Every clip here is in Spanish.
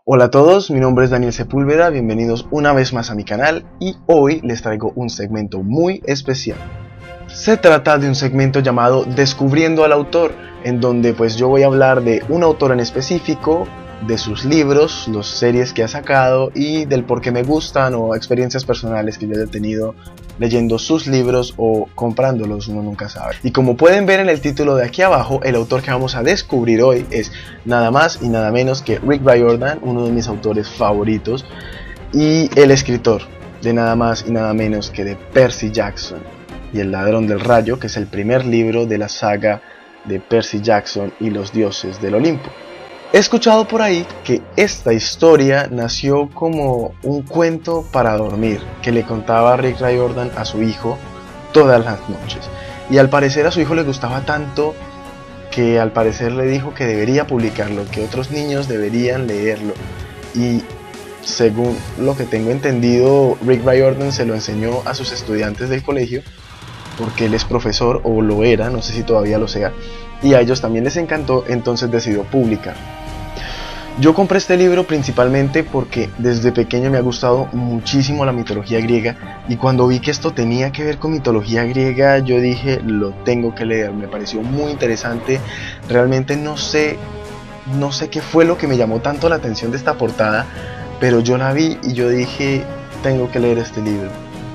Hola a todos, mi nombre es Daniel Sepúlveda, bienvenidos una vez más a mi canal y hoy les traigo un segmento muy especial. Se trata de un segmento llamado Descubriendo al Autor, en donde pues yo voy a hablar de un autor en específico, de sus libros, las series que ha sacado y del por qué me gustan o experiencias personales que yo haya tenido leyendo sus libros o comprándolos, uno nunca sabe. Y como pueden ver en el título de aquí abajo, el autor que vamos a descubrir hoy es nada más y nada menos que Rick Riordan, uno de mis autores favoritos, y el escritor de nada más y nada menos que de Percy Jackson y El Ladrón del Rayo, que es el primer libro de la saga de Percy Jackson y los dioses del Olimpo. He escuchado por ahí que esta historia nació como un cuento para dormir que le contaba Rick Riordan a su hijo todas las noches, y al parecer a su hijo le gustaba tanto que al parecer le dijo que debería publicarlo, que otros niños deberían leerlo, y según lo que tengo entendido, Rick Riordan se lo enseñó a sus estudiantes del colegio porque él es profesor, o lo era, no sé si todavía lo sea, y a ellos también les encantó, entonces decidió publicar. Yo compré este libro principalmente porque desde pequeño me ha gustado muchísimo la mitología griega, y cuando vi que esto tenía que ver con mitología griega yo dije, lo tengo que leer. Me pareció muy interesante. Realmente no sé qué fue lo que me llamó tanto la atención de esta portada, pero yo la vi y yo dije, tengo que leer este libro.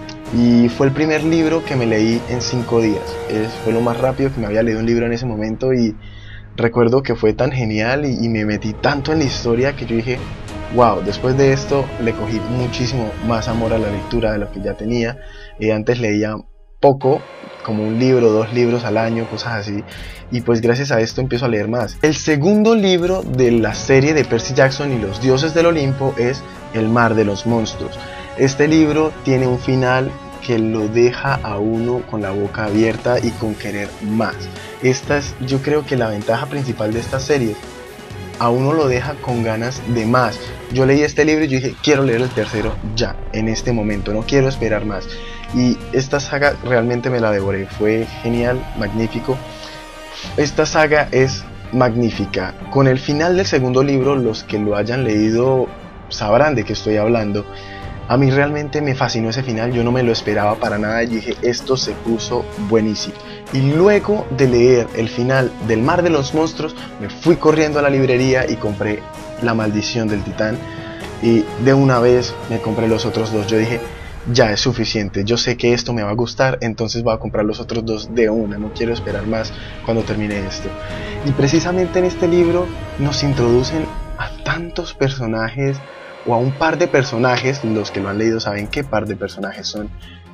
Y fue el primer libro que me leí en 5 días. Fue lo más rápido que me había leído un libro en ese momento, y recuerdo que fue tan genial y me metí tanto en la historia que yo dije, wow, después de esto le cogí muchísimo más amor a la lectura de lo que ya tenía. Antes leía poco, como un libro, 2 libros al año, cosas así, y pues gracias a esto empiezo a leer más. El segundo libro de la serie de Percy Jackson y los dioses del Olimpo es El mar de los monstruos. Este libro tiene un final que lo deja a uno con la boca abierta y con querer más. Esta es, yo creo que la ventaja principal de esta serie, a uno lo deja con ganas de más. Yo leí este libro y yo dije, quiero leer el tercero ya, en este momento, no quiero esperar más. Y esta saga realmente me la devoré, fue genial, magnífico. Esta saga es magnífica. Con el final del segundo libro, los que lo hayan leído sabrán de qué estoy hablando. A mí realmente me fascinó ese final, yo no me lo esperaba para nada, y dije, esto se puso buenísimo. Y luego de leer el final del Mar de los Monstruos, me fui corriendo a la librería y compré La Maldición del Titán, y de una vez me compré los otros 2. Yo dije, ya es suficiente, yo sé que esto me va a gustar, entonces voy a comprar los otros 2 de una, no quiero esperar más cuando termine esto. Y precisamente en este libro nos introducen a tantos personajes, o a un par de personajes, los que lo han leído saben qué par de personajes son,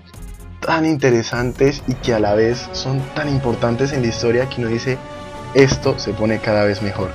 tan interesantes y que a la vez son tan importantes en la historia que uno dice, esto se pone cada vez mejor.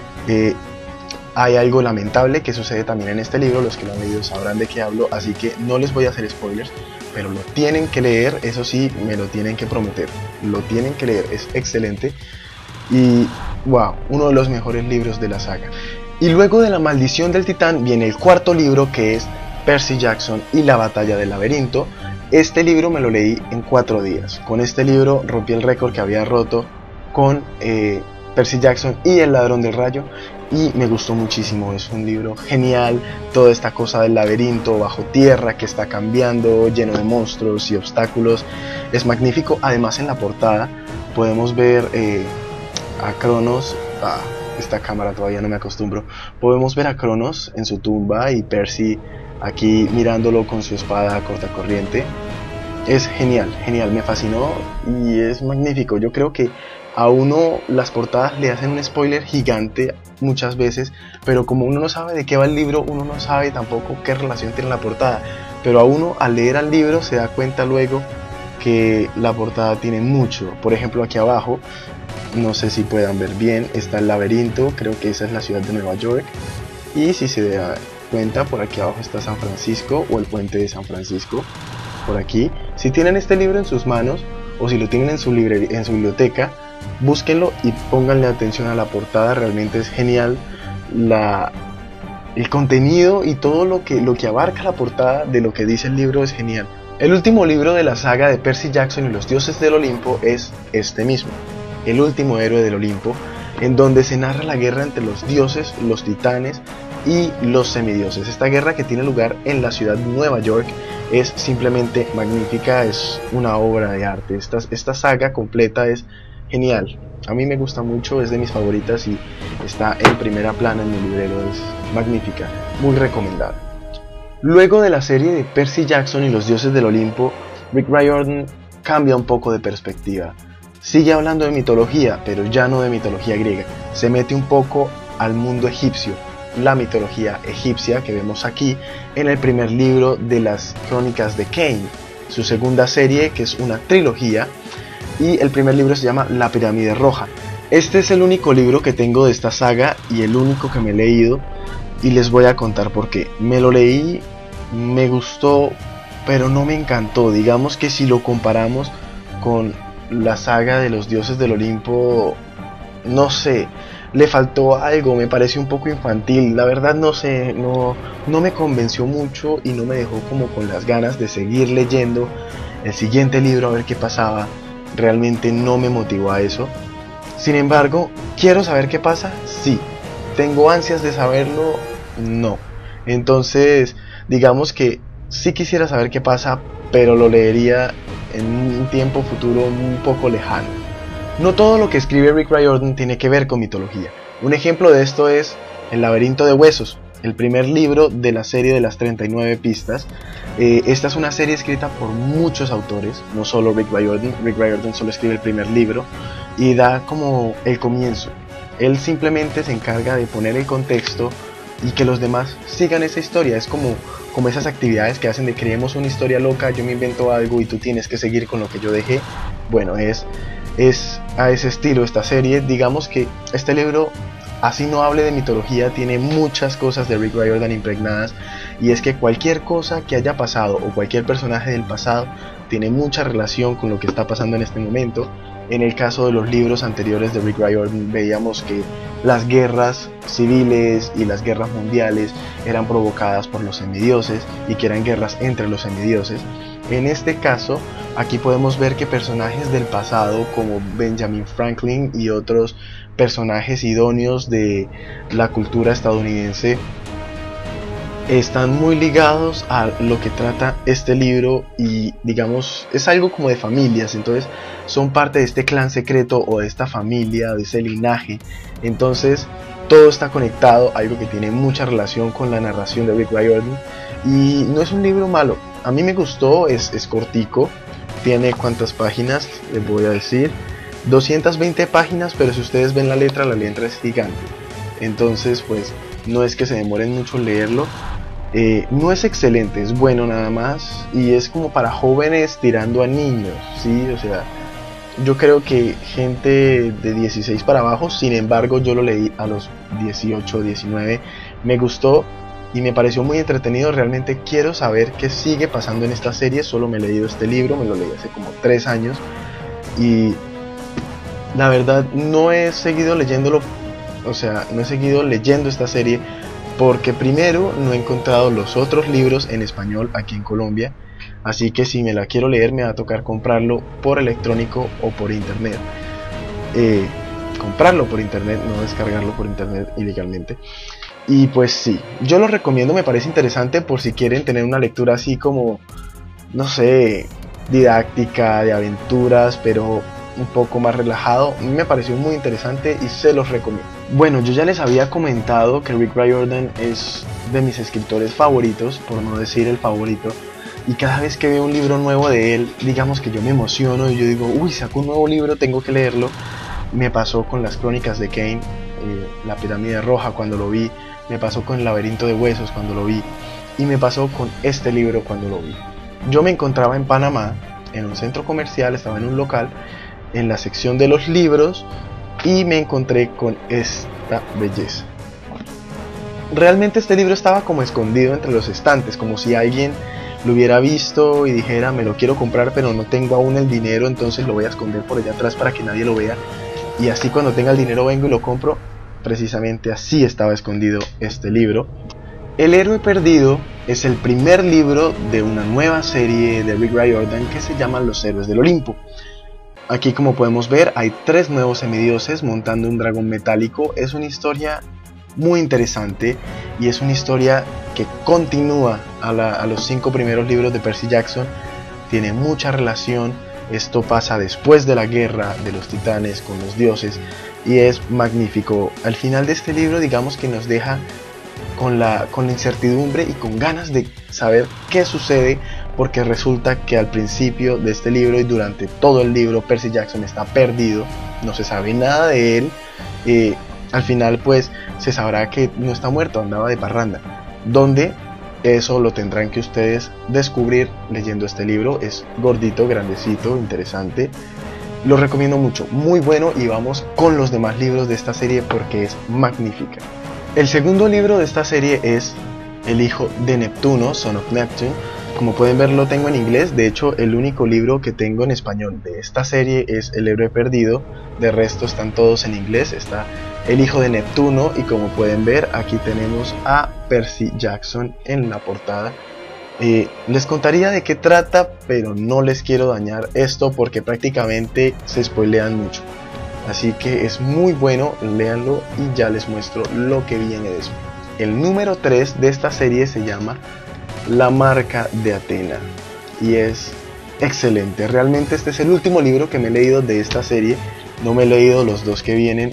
Hay algo lamentable que sucede también en este libro, los que lo han leído sabrán de qué hablo, así que no les voy a hacer spoilers, pero lo tienen que leer, eso sí, me lo tienen que prometer, lo tienen que leer, es excelente, y wow, uno de los mejores libros de la saga. Y luego de La Maldición del Titán viene el cuarto libro, que es Percy Jackson y la Batalla del Laberinto. Este libro me lo leí en 4 días. Con este libro rompí el récord que había roto con Percy Jackson y El Ladrón del Rayo, y me gustó muchísimo. Es un libro genial, toda esta cosa del laberinto bajo tierra que está cambiando, lleno de monstruos y obstáculos, es magnífico. Además, en la portada podemos ver a Cronos. Esta cámara todavía no me acostumbro. Podemos ver a Cronos en su tumba y Percy aquí mirándolo con su espada cortacorriente. Es genial, genial, me fascinó y es magnífico. Yo creo que a uno las portadas le hacen un spoiler gigante muchas veces, pero como uno no sabe de qué va el libro, uno no sabe tampoco qué relación tiene la portada. Pero a uno al leer el libro se da cuenta luego que la portada tiene mucho. Por ejemplo, aquí abajo, no sé si puedan ver bien, está el laberinto, creo que esa es la ciudad de Nueva York, y si se da cuenta, por aquí abajo está San Francisco, o el puente de San Francisco, por aquí. Si tienen este libro en sus manos, o si lo tienen en su biblioteca, búsquenlo y pónganle atención a la portada, realmente es genial. El contenido y todo lo que abarca la portada de lo que dice el libro es genial. El último libro de la saga de Percy Jackson y los dioses del Olimpo es este mismo, El último héroe del Olimpo, en donde se narra la guerra entre los dioses, los titanes y los semidioses. Esta guerra, que tiene lugar en la ciudad de Nueva York, es simplemente magnífica, es una obra de arte. Esta saga completa es genial, a mí me gusta mucho, es de mis favoritas y está en primera plana en mi librero, es magnífica, muy recomendada. Luego de la serie de Percy Jackson y los dioses del Olimpo, Rick Riordan cambia un poco de perspectiva. Sigue hablando de mitología, pero ya no de mitología griega. Se mete un poco al mundo egipcio, la mitología egipcia que vemos aquí en el primer libro de las Crónicas de Kane, su segunda serie, que es una trilogía, y el primer libro se llama La Pirámide Roja. Este es el único libro que tengo de esta saga y el único que me he leído, y les voy a contar por qué. Me lo leí, me gustó, pero no me encantó. Digamos que si lo comparamos con la saga de los dioses del Olimpo, no sé, le faltó algo, me pareció un poco infantil, la verdad no sé, no me convenció mucho y no me dejó como con las ganas de seguir leyendo el siguiente libro a ver qué pasaba. Realmente no me motivó a eso. Sin embargo, ¿quiero saber qué pasa? Sí. ¿Tengo ansias de saberlo? No. Entonces, digamos que sí quisiera saber qué pasa, pero lo leería en un tiempo futuro un poco lejano. No todo lo que escribe Rick Riordan tiene que ver con mitología. Un ejemplo de esto es El laberinto de huesos, el primer libro de la serie de las 39 pistas. Esta es una serie escrita por muchos autores, no solo Rick Riordan. Rick Riordan solo escribe el primer libro y da como el comienzo. Él simplemente se encarga de poner el contexto y que los demás sigan esa historia. Es como esas actividades que hacen de creemos una historia loca, yo me invento algo y tú tienes que seguir con lo que yo dejé. Bueno, es a ese estilo esta serie. Digamos que este libro, así no hable de mitología, tiene muchas cosas de Rick Riordan impregnadas, y es que cualquier cosa que haya pasado o cualquier personaje del pasado tiene mucha relación con lo que está pasando en este momento. En el caso de los libros anteriores de Rick Riordan veíamos que las guerras civiles y las guerras mundiales eran provocadas por los semidioses y que eran guerras entre los semidioses. En este caso, aquí podemos ver que personajes del pasado como Benjamin Franklin y otros personajes idóneos de la cultura estadounidense están muy ligados a lo que trata este libro, y digamos es algo como de familias, entonces son parte de este clan secreto o de esta familia, de ese linaje. Entonces todo está conectado, algo que tiene mucha relación con la narración de Rick Riordan, y no es un libro malo. A mí me gustó, es cortico, tiene ¿cuántas páginas? Les voy a decir, 220 páginas, pero si ustedes ven la letra es gigante. Entonces pues no es que se demoren mucho en leerlo. No es excelente, es bueno nada más, y es como para jóvenes tirando a niños, ¿sí? O sea, yo creo que gente de 16 para abajo. Sin embargo, yo lo leí a los 18, 19, me gustó y me pareció muy entretenido. Realmente quiero saber qué sigue pasando en esta serie. Solo me he leído este libro, me lo leí hace como 3 años y la verdad no he seguido leyéndolo, o sea, no he seguido leyendo esta serie porque primero no he encontrado los otros libros en español aquí en Colombia, así que si me la quiero leer me va a tocar comprarlo por electrónico o por internet. Comprarlo por internet, no descargarlo por internet ilegalmente. Y pues sí, yo lo recomiendo, me parece interesante por si quieren tener una lectura así como, no sé, didáctica, de aventuras, pero un poco más relajado. A mí me pareció muy interesante y se los recomiendo. Bueno, yo ya les había comentado que Rick Riordan es de mis escritores favoritos, por no decir el favorito, y cada vez que veo un libro nuevo de él, digamos que yo me emociono y yo digo, uy, sacó un nuevo libro, tengo que leerlo. Me pasó con las Crónicas de Kane, La Pirámide Roja cuando lo vi, me pasó con El Laberinto de Huesos cuando lo vi, y me pasó con este libro cuando lo vi. Yo me encontraba en Panamá, en un centro comercial, estaba en un local, en la sección de los libros, y me encontré con esta belleza. Realmente este libro estaba como escondido entre los estantes, como si alguien lo hubiera visto y dijera, me lo quiero comprar pero no tengo aún el dinero, entonces lo voy a esconder por allá atrás para que nadie lo vea, y así cuando tenga el dinero vengo y lo compro. Precisamente así estaba escondido este libro. El héroe perdido es el primer libro de una nueva serie de Rick Riordan que se llama Los Héroes del Olimpo. Aquí, como podemos ver, hay 3 nuevos semidioses montando un dragón metálico. Es una historia muy interesante y es una historia que continúa a los 5 primeros libros de Percy Jackson. Tiene mucha relación, esto pasa después de la guerra de los titanes con los dioses y es magnífico. Al final de este libro, digamos que nos deja con la incertidumbre y con ganas de saber qué sucede, porque resulta que al principio de este libro y durante todo el libro Percy Jackson está perdido, no se sabe nada de él. Al final pues se sabrá que no está muerto, andaba de parranda. ¿Dónde? Eso lo tendrán que ustedes descubrir leyendo este libro. Es gordito, grandecito, interesante. Lo recomiendo mucho, muy bueno, y vamos con los demás libros de esta serie porque es magnífica. El segundo libro de esta serie es El hijo de Neptuno, Son of Neptune. Como pueden ver, lo tengo en inglés. De hecho, el único libro que tengo en español de esta serie es El héroe perdido. De resto están todos en inglés. Está El hijo de Neptuno y como pueden ver, aquí tenemos a Percy Jackson en la portada. Les contaría de qué trata, pero no les quiero dañar esto porque prácticamente se spoilean mucho. Así que es muy bueno, léanlo y ya les muestro lo que viene después. El número 3 de esta serie se llama La marca de Atena y es excelente. Realmente este es el último libro que me he leído de esta serie. No me he leído los 2 que vienen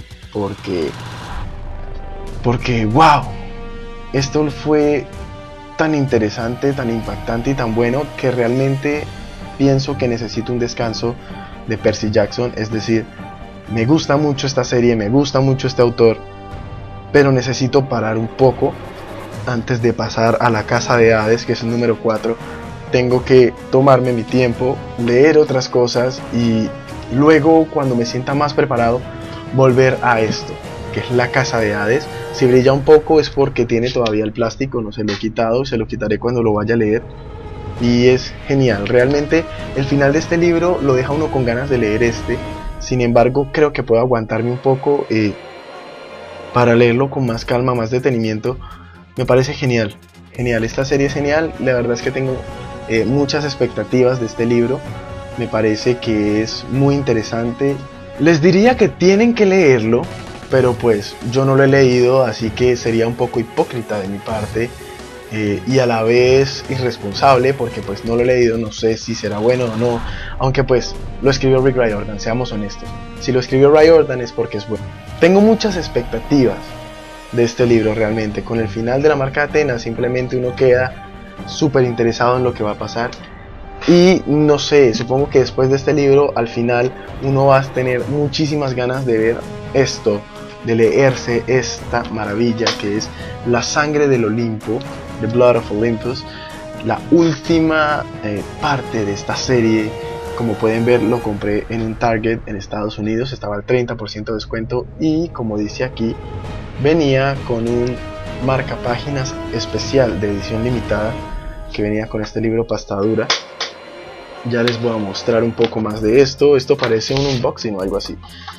porque wow, esto fue tan interesante, tan impactante y tan bueno que realmente pienso que necesito un descanso de Percy Jackson. Es decir, me gusta mucho esta serie, me gusta mucho este autor, pero necesito parar un poco antes de pasar a la Casa de Hades, que es el número 4. Tengo que tomarme mi tiempo, leer otras cosas y luego, cuando me sienta más preparado, volver a esto, que es la Casa de Hades. Si brilla un poco es porque tiene todavía el plástico, no se lo he quitado, se lo quitaré cuando lo vaya a leer. Y es genial, realmente el final de este libro lo deja uno con ganas de leer este. Sin embargo, creo que puedo aguantarme un poco para leerlo con más calma, más detenimiento. Me parece genial, genial, esta serie es genial. La verdad es que tengo muchas expectativas de este libro. Me parece que es muy interesante. Les diría que tienen que leerlo, pero pues yo no lo he leído, así que sería un poco hipócrita de mi parte y a la vez irresponsable, porque pues no lo he leído, no sé si será bueno o no, aunque pues lo escribió Rick Riordan, seamos honestos. Si lo escribió Riordan es porque es bueno. Tengo muchas expectativas de este libro realmente. Con el final de La marca de Atenas simplemente uno queda súper interesado en lo que va a pasar. Y no sé, supongo que después de este libro al final uno va a tener muchísimas ganas de ver esto, de leerse esta maravilla que es La sangre del Olimpo, The Blood of Olympus, la última parte de esta serie. Como pueden ver, lo compré en un Target en Estados Unidos, estaba al 30% de descuento y como dice aquí, venía con un marcapáginas especial de edición limitada que venía con este libro pasta dura. Ya les voy a mostrar un poco más de esto. Esto parece un unboxing o algo así.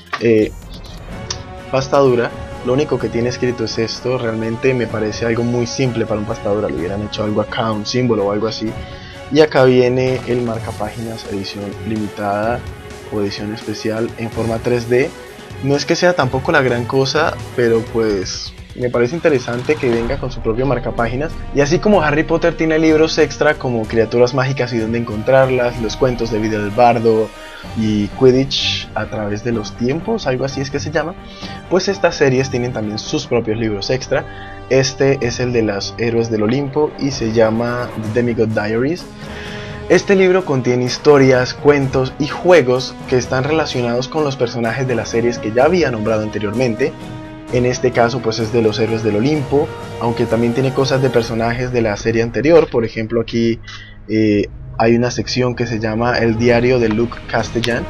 Pasta dura. Lo único que tiene escrito es esto. Realmente me parece algo muy simple para un pasta dura. Le hubieran hecho algo acá, un símbolo o algo así. Y acá viene el marcapáginas edición limitada o edición especial en forma 3D. No es que sea tampoco la gran cosa, pero pues me parece interesante que venga con su propio marcapáginas. Y así como Harry Potter tiene libros extra como Criaturas Mágicas y Dónde Encontrarlas, Los Cuentos de Vida del Bardo y Quidditch a través de los tiempos, algo así es que se llama, pues estas series tienen también sus propios libros extra. Este es el de los Héroes del Olimpo y se llama The Demigod Diaries. Este libro contiene historias, cuentos y juegos que están relacionados con los personajes de las series que ya había nombrado anteriormente. En este caso pues es de los Héroes del Olimpo, aunque también tiene cosas de personajes de la serie anterior. Por ejemplo, aquí hay una sección que se llama El diario de Luke Castellan.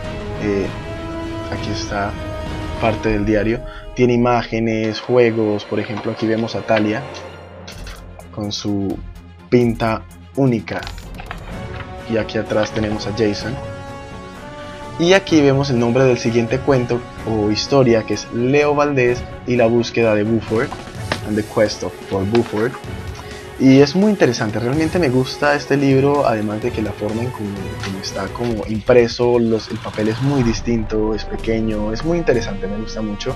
Aquí está parte del diario. Tiene imágenes, juegos. Por ejemplo, aquí vemos a Talia con su pinta única. Y aquí atrás tenemos a Jason. Y aquí vemos el nombre del siguiente cuento o historia, que es Leo Valdés y la búsqueda de Buford, and the Quest for Buford. Y es muy interesante, realmente me gusta este libro, además de que la forma en como está como impreso, el papel es muy distinto, es pequeño, es muy interesante, me gusta mucho.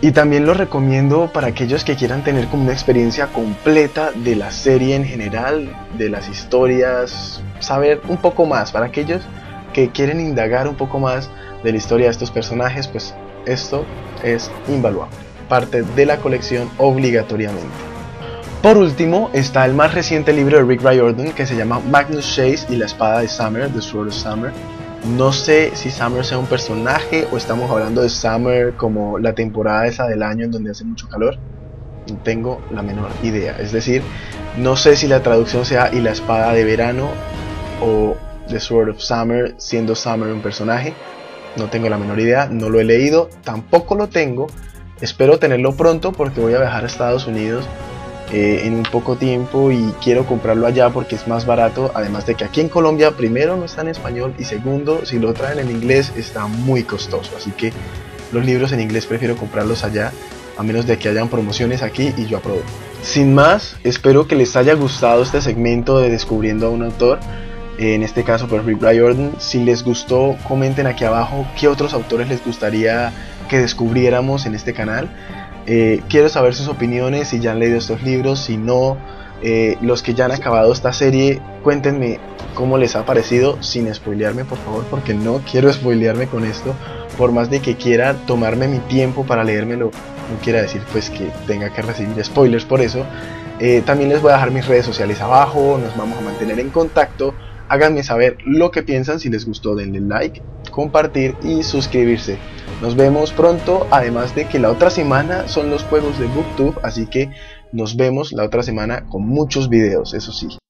Y también lo recomiendo para aquellos que quieran tener como una experiencia completa de la serie en general, de las historias, saber un poco más. Para aquellos que quieren indagar un poco más de la historia de estos personajes, pues esto es invaluable, parte de la colección obligatoriamente. Por último está el más reciente libro de Rick Riordan, que se llama Magnus Chase y la espada de Summer, The Sword of Summer. No sé si Summer sea un personaje o estamos hablando de Summer como la temporada esa del año en donde hace mucho calor. No tengo la menor idea. Es decir, no sé si la traducción sea y la espada de verano o The Sword of Summer siendo Summer un personaje. No tengo la menor idea, no lo he leído, tampoco lo tengo. Espero tenerlo pronto porque voy a viajar a Estados Unidos en un poco tiempo y quiero comprarlo allá porque es más barato, además de que aquí en Colombia primero no está en español y segundo, si lo traen en inglés está muy costoso, así que los libros en inglés prefiero comprarlos allá, a menos de que hayan promociones aquí y yo aprovecho. Sin más, espero que les haya gustado este segmento de Descubriendo a un autor, en este caso por Rick Riordan. Si les gustó, comenten aquí abajo qué otros autores les gustaría que descubriéramos en este canal. Quiero saber sus opiniones, si ya han leído estos libros, si no, los que ya han acabado esta serie, cuéntenme cómo les ha parecido, sin spoilearme por favor, porque no quiero spoilearme con esto, por más de que quiera tomarme mi tiempo para leérmelo, no quiera decir pues que tenga que recibir spoilers por eso. También les voy a dejar mis redes sociales abajo, nos vamos a mantener en contacto, háganme saber lo que piensan, si les gustó denle like, compartir y suscribirse. Nos vemos pronto, además de que la otra semana son los juegos de BookTube, así que nos vemos la otra semana con muchos videos, eso sí.